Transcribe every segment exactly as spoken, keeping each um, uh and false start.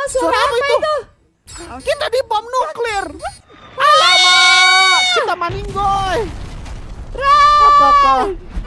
Oh, suara, Suara apa apa itu? itu? Kita di bom nuklir. Alamak, kita maninggoy. Apakah?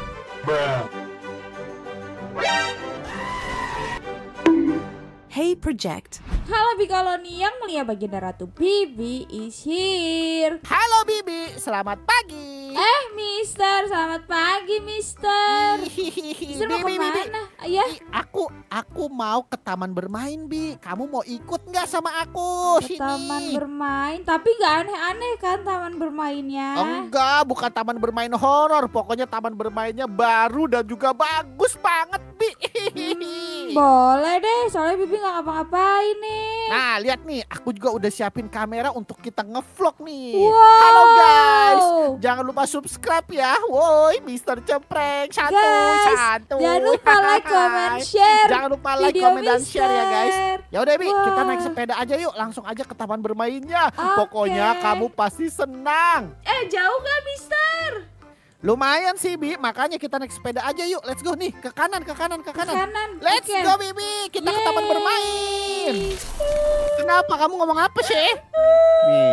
Hey Project. Halo Bikoloni yang mulia baginda Ratu Bibi is here. Halo Bibi, selamat pagi. Eh Mister, selamat pagi Mister. Mister mau Bibi, Bibi. kemana? Ya. Ih, Aku aku mau ke taman bermain, Bi. Kamu mau ikut nggak sama aku? Ke Sini. taman bermain, tapi nggak aneh-aneh kan taman bermainnya? Enggak, bukan taman bermain horor. Pokoknya taman bermainnya baru dan juga bagus banget, Bi. Hmm, boleh deh, soalnya Bibi nggak ngapa-ngapain nih. Nah, lihat nih, aku juga udah siapin kamera untuk kita ngevlog nih. Wow. Halo guys, jangan lupa subscribe ya. Woi, Mister Cempreng, satu, Guys, satu. jangan lupa like, comment, share Jangan lupa like, video comment, dan share ya guys. Mister. Ya udah, Bi, kita Wah. naik sepeda aja yuk, langsung aja ke taman bermainnya. Oke. Pokoknya kamu pasti senang. Eh jauh gak Mister? Lumayan sih, Bi, makanya kita naik sepeda aja yuk. Let's go nih, ke kanan, ke kanan, ke Ke kanan. kanan. Let's Oke. go, Bibi. Kita ke taman Yeay. bermain. Kenapa kamu ngomong apa sih? Nih.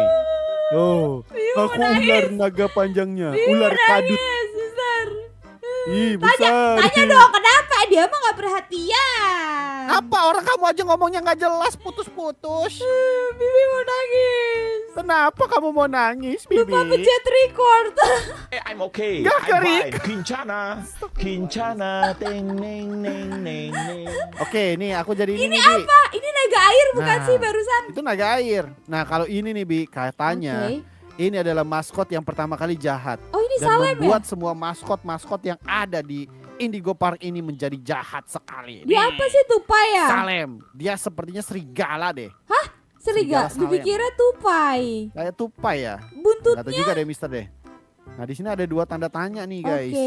Oh, mau aku nangis. ular naga panjangnya, Ih, ular kadut. nangis, Mister. Ih, Tanya, besar. tanya dong kenapa dia mah gak perhatian. Apa orang kamu aja ngomongnya nggak jelas, putus-putus. Eh, Bibi mau nangis. Kenapa kamu mau nangis, Bibi? Lupa pencet record. Eh, I'm okay. Gak I'm kerik. fine. Kincana, kincana, teng neng neng neng neng. Oke, nih aku jadi ini, Ini nih, Bi. apa? Ini naga air bukan Nah. sih barusan? Itu naga air. Nah, kalau ini nih, Bi, katanya Oke. ini adalah maskot yang pertama kali jahat. Oh ini Dan Salem ya? membuat semua maskot-maskot yang ada di Indigo Park ini menjadi jahat sekali. Dia Nih, apa sih tupai ya? Salem. Dia sepertinya serigala deh. Serigala. Serigala Bibi Salem. kira tupai. Kayak tupai ya. Gak tahu Buntutnya. juga deh, Mister deh. Nah, di sini ada dua tanda tanya nih, Oke. guys.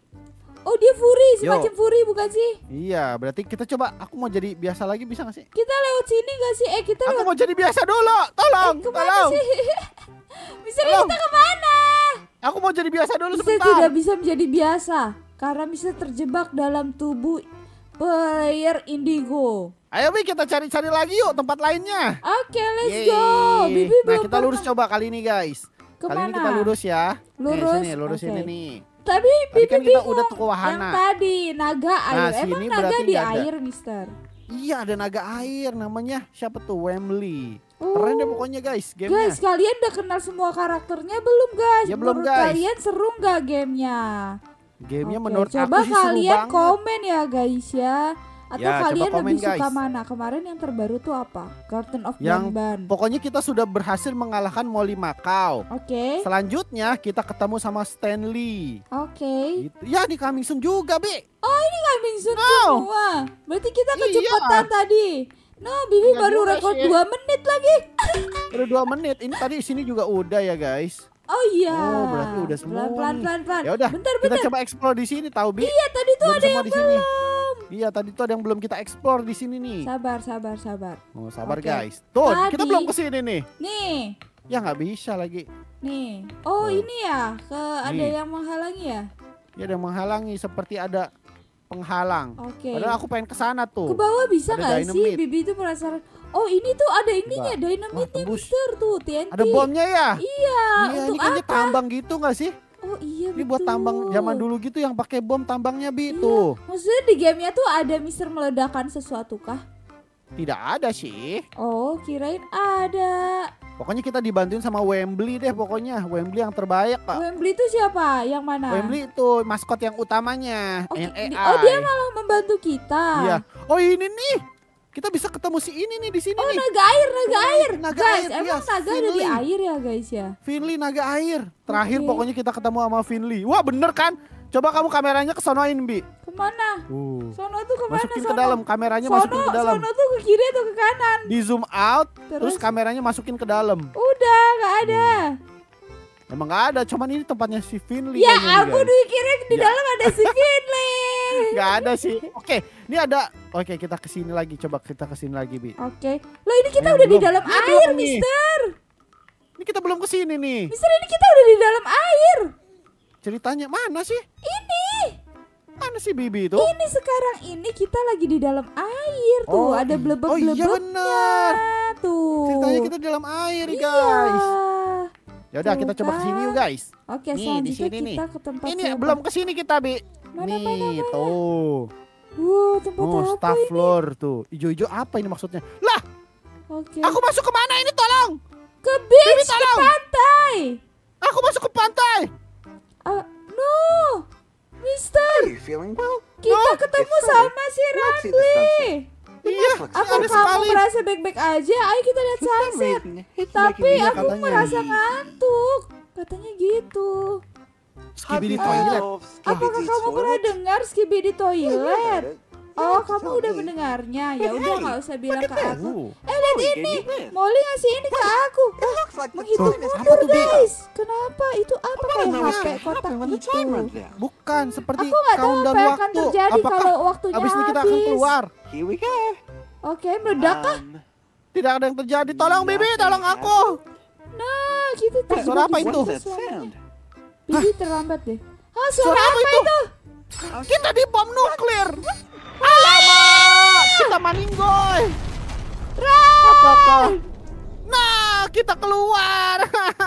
Oh dia furi, Yo. semacam furi bukan sih? Iya, berarti kita coba. Aku mau jadi biasa lagi, bisa gak sih? Kita lewat sini gak sih? Eh kita Aku lewat mau jadi biasa dulu. Tolong, eh, kemana tolong. sih? Mister Tolong. kita kemana? Aku mau jadi biasa dulu Mister sebentar. tidak bisa menjadi biasa karena Mister terjebak dalam tubuh player indigo. Ayo, Bi, kita cari-cari lagi yuk tempat lainnya. Oke, let's Yeay. go. Bibi Nah, belum kita lurus pernah- coba kali ini, guys. Kali ini Kemana? kita lurus ya. Lurus, Nih, sini, lurus oke. ini nih. Tapi Tadi Bibi kan kita bingung. udah tuh ke Yang wahana. tadi naga air. Nah, Emang sini naga berarti di nggak ada. air, Mister? Iya, ada naga air namanya. Siapa tuh? Wembley. Oh. Keren deh pokoknya, guys, gamenya. Guys, kalian udah kenal semua karakternya belum, guys? Ya, belum, Menurut guys. kalian seru nggak gamenya? Gamenya Oke, menurut coba aku sih seru kalian banget. komen ya, guys ya. Atau Ya, coba kalian komen, lebih suka guys. mana? Kemarin yang terbaru tuh apa? Garden of Yang Banban. Pokoknya kita sudah berhasil mengalahkan Molly Macau. Oke, Selanjutnya kita ketemu sama Stanley. oke. Gitu. Ya, di coming soon juga, Bi. Oh ini kambing sun No. semua. Berarti kita Iya. kecepatan tadi. No, Bibi Nggak baru juga rekod sih. dua menit lagi. Udah dua menit. Ini tadi sini juga udah ya, guys. Oh iya. Oh, berarti udah semua Pelan pelan nih. pelan pelan. Ya udah, Bentar kita bentar. coba explore di sini, tahu, Bi? Iya tadi tuh Belum ada semua yang di sini. belum. Iya, tadi tuh ada yang belum kita explore di sini nih. Sabar sabar sabar. Oh, sabar, Oke. guys. Tuh, kita Tadi- belum ke sini nih. Nih, Ya nggak bisa lagi. nih. Oh Oh. ini ya, ke ada Nih. yang menghalangi ya. Ya ada yang menghalangi, seperti ada penghalang. Oke. Padahal aku pengen ke sana tuh. Ke bawah bisa Ada nggak sih? dynamite. Bibi itu penasaran. Oh ini tuh ada ininya, Coba. dynamite-nya Wah, tembus. Mister tuh, T N T. Ada bomnya ya? Iya, Iya, untuk ini kayaknya apa? tambang gitu nggak sih? Oh iya Ini buat betul. tambang zaman dulu gitu yang pakai bom tambangnya, Bi. Iya. Tuh. Maksudnya di gamenya tuh ada Mister meledakan sesuatu kah? Tidak ada sih. Oh kirain ada. Pokoknya kita dibantuin sama Wembley deh pokoknya. Wembley yang terbaik, Pak. Wembley itu siapa? Yang mana? Wembley itu maskot yang utamanya, Oh, yang di- A I. oh dia malah membantu kita. Iya. Oh, ini nih. Kita bisa ketemu si ini nih di sini Oh nih. naga air, naga air. Naga guys, air, emang iya, naga ada di Finley. air ya guys ya? Finley naga air. Terakhir Oke. pokoknya kita ketemu sama Finley. Wah, bener kan? Coba kamu kameranya kesonoin, Bi. Kemana? Uh. Sono tuh kemana? Masukin sono? ke dalam, kameranya Sono, masukin ke dalam. Sono tuh ke kiri atau ke kanan? Di zoom out, terus, Terus? kameranya masukin ke dalam. Udah nggak ada. Emang gak ada, cuman ini tempatnya si Finley. Ya kayaknya nih, ampun, guys. dikira di Ya. dalam ada si Finley. Gak ada sih. Oke, ini ada. Oke, kita kesini lagi. Coba kita kesini lagi, Bi. Oke, loh ini kita Ayo, udah di belum. dalam Ini air, belum nih. Mister. Ini kita belum kesini nih. Mister ini kita udah di dalam air. Ceritanya mana sih? Ini. Mana si Bibi itu? Ini sekarang ini kita lagi di dalam air tuh, Oh, ada i- blebek-blebeknya. oh iya benar. Tuh. Ceritanya kita di dalam air, Iya. guys. Ya udah Tuh kita coba kan. kesini yuk, guys. Oke, Nih, di selanjutnya sini nih. kita ke tempat Ini siapa? belum kesini kita, Bi. Mana, Nih, mana, mana? tuh. Wow, tempat Oh, apa staff ini? floor tuh. Ijo-ijo apa ini maksudnya? Lah, Oke. aku masuk ke mana ini? Tolong. Ke beach, ke tolong. pantai. Aku masuk ke pantai. Ah, no, Mister, Are you feeling well? kita No, ketemu it's sama si Let's see the Randy. Iya, Apa aneh kamu sekali. merasa baik-baik aja? Ayo kita lihat For some sunset. reason, it's Tapi making me aku katanya. merasa ngantuk. Katanya gitu. Skibidi happy. toilet. Oh, Apakah Skibidi kamu pernah toilet? dengar Skibidi Toilet? Oh, Yeah, kamu tell udah me. mendengarnya. Ya But udah hey, nggak usah bilang look ke at aku. Uh, Eh lihat Molly ini, gave me this. Molly ngasih ini ke aku. It looks like the Menghitung time is apa mundur tuh, Bi? guys. Kenapa? Itu apa I kayak don't know H what's P gonna kotak happen when the gitu? time runs out. bukan seperti Aku nggak tahu countdown apa yang akan waktu. terjadi Apakah kalau waktunya abis ini kita akan habis. keluar? Here we go. Oke, meledak kah? Um, Tidak ada yang terjadi. Tolong Bibi, Nothing tolong aku. Nah, kita terjebak Suara apa di itu? sana What's that selamanya. sound? Bibi terlambat deh. Hah, suara, Suara apa apa itu? itu? Kita di bom nuklir. Alamak, kita maninggoy. Apakah? Nah, kita keluar.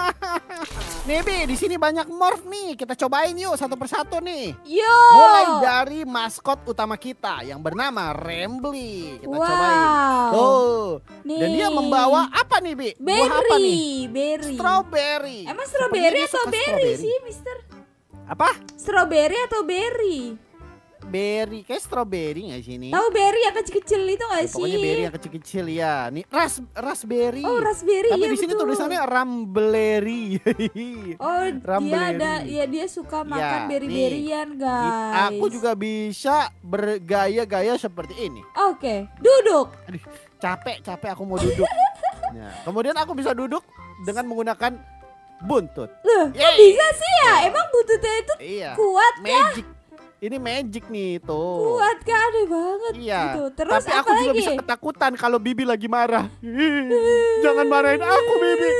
Nih Bi, di sini banyak morph nih. Kita cobain yuk satu persatu nih. Yo. Mulai dari maskot utama kita yang bernama Rambly. Kita cobain. Wow. Tuh. Nih. Dan dia membawa apa nih, Bi? Buah apa nih? berry, berry. Strawberry. Emang Sepertinya strawberry dia atau suka berry strawberry. sih, Mister? Apa? Strawberry atau berry? Berry. Kayak strawberry nggak sih ini? Tahu berry yang kecil-kecil itu nggak Ya, sih? pokoknya berry yang kecil-kecil ya. Nih ras raspberry. Oh, raspberry. Tapi ya di sini betul. tulisannya rambleri. Oh, dia Rambleri. ada ya dia suka makan Ya, berry-berryan, guys. Aku juga bisa bergaya-gaya seperti ini. Oke, duduk. Aduh, capek, capek aku mau duduk. Nah, kemudian aku bisa duduk dengan menggunakan buntut. Loh, kok Yeay. bisa sih ya? Emang buntutnya itu Iya. kuat kah? Magic. Ini magic nih tuh. Kuat kah? Aneh banget Iya. gitu. Terus Tapi aku apa juga lagi? bisa ketakutan kalau Bibi lagi marah. Jangan marahin aku, Bibi.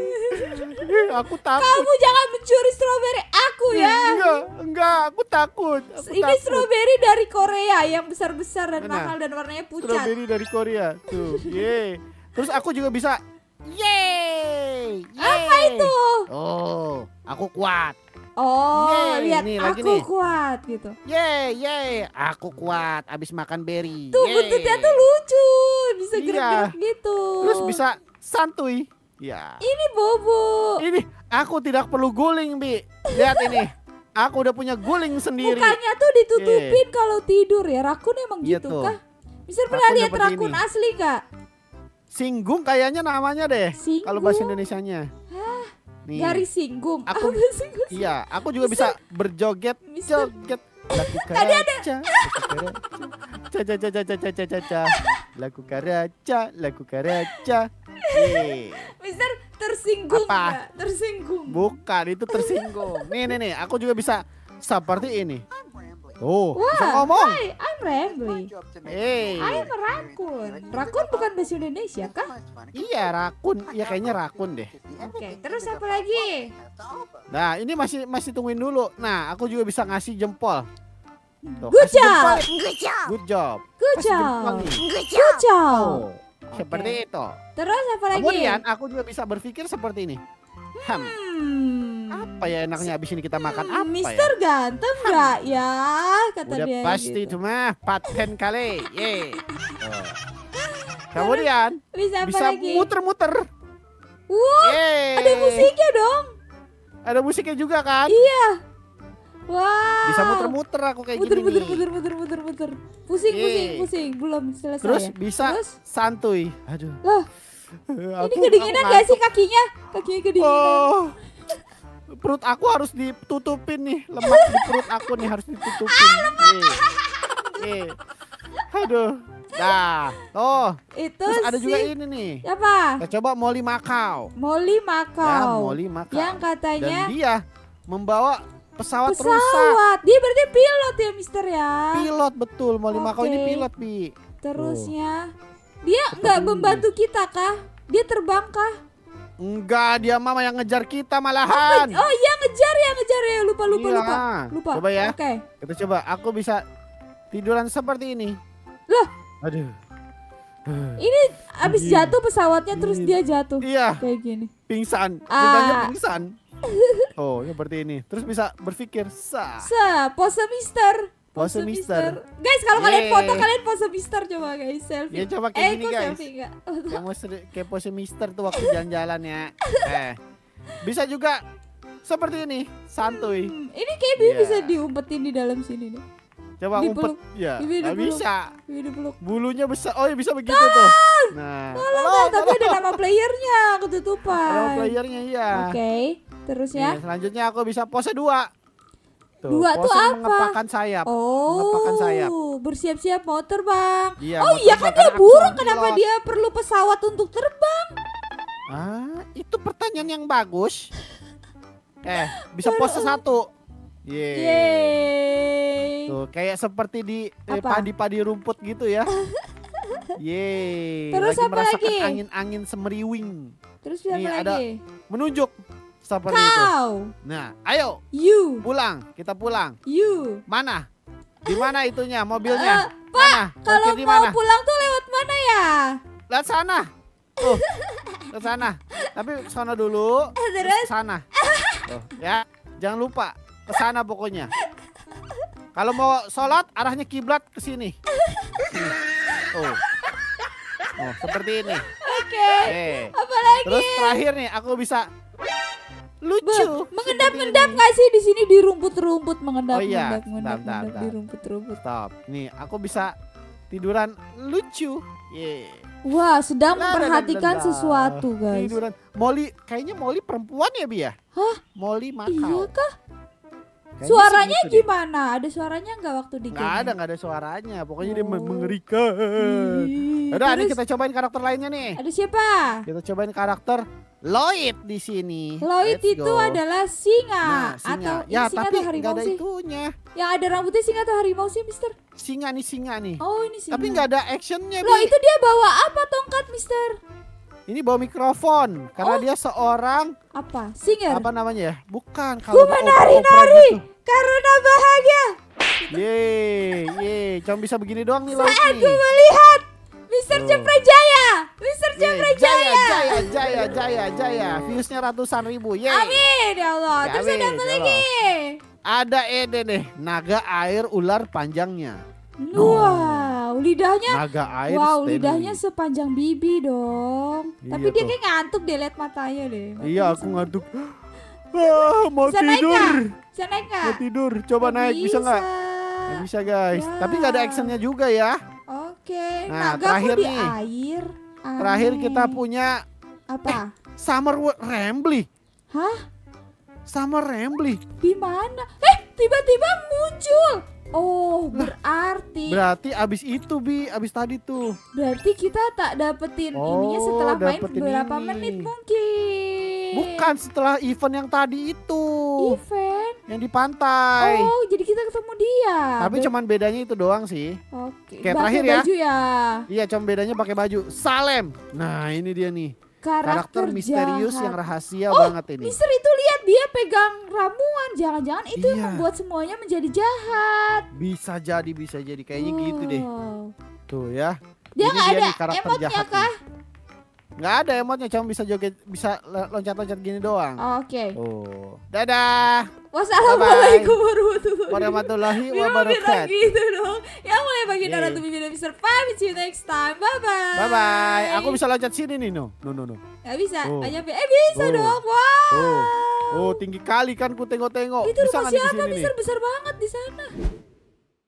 Aku takut. Kamu jangan mencuri strawberry aku ya. Enggak, enggak, aku takut. Aku Ini takut. strawberry dari Korea yang besar-besar dan Mana? mahal dan warnanya pucat. Strawberry dari Korea. Tuh, yeay. Terus aku juga bisa yeay. Apa yeay. itu? Oh, aku kuat. Oh, Yeay, lihat nih, lagi aku nih. kuat gitu. Yeay, yeay. Aku kuat abis makan berry. Tuh Yeay. buntutnya tuh lucu, bisa Iya. gerak-gerak gitu. Terus bisa santuy. Ya. Ini Bobo. Ini aku tidak perlu guling, Bi. Lihat ini. Aku udah punya guling sendiri. Mukanya tuh ditutupin kalau tidur ya. Rakun emang Iya gitu tuh. kah? Mister pernah Rakun lihat seperti rakun ini. asli gak? Singgung kayaknya namanya deh. Singgung? Kalau bahasa Indonesianya. Nih. Garis singgung. Aku- Apa singgung? Iya, aku juga bisa berjoget, Mister- joget. Laku karaca, laku karaca, ca ca ca ca ca ca ca, laku karaca, laku karaca. Nih, Mister tersinggung Apa? nggak? Tersinggung. bukan itu tersinggung. Nih nih nih, aku juga bisa seperti ini. Oh, bisa Wah, ngomong. Hai, I'm Rambly. Hey, I'm a rakun. Rakun bukan bahasa Indonesia kah? iya rakun, iya kayaknya rakun deh. Oke, terus apa lagi? Nah, ini masih masih tungguin dulu. Nah, aku juga bisa ngasih jempol. Tuh, Good kasih job. jempol. Good job. Good job. Good Kasih jempol job. nih. Good job. Good job. Oh, seperti itu. Terus apa lagi? Kemudian aku juga bisa berpikir seperti ini. Hmm, Hmm. apa ya enaknya abis ini kita makan apa Mister ya? ganteng nggak ya? Kata Udah dia pasti gitu. itu mah paten kali. Ye. Oh. Kemudian Bisa apa bisa lagi? muter-muter. Wah, Ye. ada musiknya dong. Ada musiknya juga kan? Iya. Wah. Bisa muter-muter aku kayak Muter, gini muter, nih. muter, muter, muter, muter. Pusing, Ye. pusing, pusing. Belum selesai. Terus ya? bisa Terus? santuy. Aduh. Loh, Aku- ini kedinginan aku gak sih ngantuk. kakinya? Kakinya kedinginan. Oh. Perut aku harus ditutupin nih. Lemak di perut aku nih harus ditutupin. Nih. Nih. Aduh. Nah, oh, Itu terus ada sih. juga ini nih. Apa? Kita coba Molly Macau. Molly Ya, Macau. Molly Macau. Yang Dan katanya dia membawa pesawat, rusak. pesawat. Dia berarti pilot ya, Mister ya. Pilot betul, Molly Macau ini Oke. pilot, Bi. Terusnya dia nggak Seperti membantu kita kah? Dia terbang kah? Enggak, dia mama yang ngejar kita malahan. Oh iya ngejar ya ngejar ya lupa lupa Iya. lupa lupa. Coba ya. Oke. Kita coba. Aku bisa tiduran seperti ini. Loh. Aduh. Ini abis Ini. jatuh pesawatnya terus Ini. dia jatuh. Iya. Kayak gini. Pingsan. Ah. Ceritanya pingsan. Oh, seperti ini. Terus bisa berpikir. Sah. Sa, pose mister. Pose mister. Guys, kalau kalian Yeay. foto kalian pose mister coba guys, selfie. Ya coba kayak eh, gini kok guys. selfie enggak? Kayak mau seri- kayak pose mister tuh waktu jalan-jalan ya. Eh. Bisa juga seperti ini, santuy. Hmm, ini kayak dia Iya. bisa diumpetin di dalam sini nih. Coba Dipeluk. umpet. Ya, Ini nggak dipeluk. bisa. Ini dipeluk. Bulunya besar. Oh, ya bisa begitu tuh. Nah, Tolong, tapi ada nama playernya ketutupan. Kalau playernya iya. Oke, terus Nih, ya. selanjutnya aku bisa pose dua. Tuh, Dua tuh pose apa? mengepakkan sayap. Oh, Mengepakkan sayap. bersiap-siap mau terbang. Iya, oh mau iya kan terbang dia karena aku burung, seorang kenapa pilot. dia perlu pesawat untuk terbang? Ah, itu pertanyaan yang bagus. Eh, bisa pose satu. Yeay. Yeay. Tuh, kayak seperti di eh, Apa? padi-padi rumput gitu ya. Yeay. Terus lagi apa merasakan lagi? angin-angin semeriwing. Terus siapa Nih, ada lagi? Menunjuk seperti itu. Kau, Nah, ayo you, pulang. Kita pulang. you. Mana? Di mana itunya mobilnya? Eh, Pak, Mana? kalau Parkir di mau mana? pulang tuh lewat mana ya? Lihat sana. Tuh. Ke sana. Tapi ke sana dulu. Terus? Ke sana. Tuh, ya. Jangan lupa ke sana pokoknya. Kalau mau sholat arahnya kiblat ke sini. Oh. Oh, seperti ini. Oke. Eh. Apa lagi? Terus terakhir nih aku bisa lucu. Be- mengendap-endap seperti ini. nggak sih di sini di rumput-rumput mengendap, Oh iya, mengendap, mengendap, bentar, mengendap bentar. di rumput-rumput. Stop. Nih, aku bisa tiduran lucu. Yeay. Wah, sedang Lah, memperhatikan lah, lah, lah. sesuatu guys. Tiduran. Molly, kayaknya Molly perempuan ya, Bi ya? Hah? Molly Iya Makau. kah? Kayaknya Suaranya sih gitu deh. gimana? Ada suaranya nggak waktu di Nggak ada, nggak ada suaranya. Pokoknya dia Oh. mengerikan. Ih, Udah, ini terus kita cobain karakter lainnya nih. ada siapa? Kita cobain karakter Lloyd di sini. Lloyd Let's itu go. adalah singa, Nah, singa. atau Ya, ini singa tapi atau nggak harimau ada sih? itunya. Yang ada rambutnya singa atau harimau sih, Mister? Singa nih, singa nih. Oh, ini singa. Tapi nggak ada actionnya, Loh, Bi. itu dia bawa apa tongkat, Mister? Ini bawa mikrofon karena Oh. dia seorang Apa? Singer? apa namanya ya? Bukan Ku kalau di opera- opera menari-nari gitu. karena bahagia. Yeay, yeay, cuma bisa begini doang nih Lloyd Saat ku nih. melihat Mister Tuh. Jepre Jaya. Mister Yeay, Jepre Jaya, Jaya. Jaya, Jaya, Jaya, Jaya. Viewsnya ratusan ribu. Yeay. Amin ya Allah. Ya, Terus ada amin, apa ya lagi? Ada Ede deh, naga air ular panjangnya. Wow, lidahnya. Naga air Wow, Stanley. lidahnya sepanjang bibi dong. Iya Tapi dia tuh. kayak ngantuk deh, liat matanya deh. Iya, aku ngantuk. Ah, mau Bisa naik tidur. nggak? Bisa naik nggak? Mau tidur. Coba Nggak naik, bisa nggak? bisa. Nggak bisa guys. Ya. Tapi nggak ada actionnya juga ya. Oke, Nah, naga terakhir kok di nih. air. Terakhir Aneh. kita punya apa? Summer Wo- Rambly. Hah? Summer Rambly. Di mana? Eh, tiba-tiba muncul. Oh, berarti Berarti abis itu Bi, abis tadi tuh. berarti kita tak dapetin Oh, ininya setelah main dapetin beberapa ini. menit mungkin. Bukan setelah event yang tadi itu. Event. Yang di pantai. Oh, jadi kita ketemu dia. Tapi Ber- cuman bedanya itu doang sih. Oke. Kayak pakai terakhir ya. baju ya. Iya, cuma bedanya pakai baju Salem. Nah, ini dia nih. Karakter, Karakter misterius jahat. yang rahasia Oh, banget ini. Mister itu lihat dia pegang ramuan. Jangan-jangan itu yang Iya. membuat semuanya menjadi jahat. Bisa jadi, bisa jadi kayaknya gitu deh. Wow. Tuh ya. Dia Ini nggak ada nih karakter emotnya jahat kah? nih. Nggak ada emotnya, cuma bisa joget, bisa le- loncat-loncat gini doang. Oke. Oh. Dadah. Wassalamualaikum warahmatullahi Warahmatullahi Bilang wabarakatuh. gitu dong. Yang mulai bagi Yeah. Naruto Bibi dan Mister Pamit. See you next time. Bye bye. Bye bye. Aku bisa loncat sini nih, no. No, no, no. Gak bisa. Oh. Gak nyampe. Eh bisa Oh. dong. Wow. Oh. Oh, tinggi kali kan ku tengok-tengok. Itu Bisa rumah nggak di siapa sini nih? Mister? Besar banget di sana.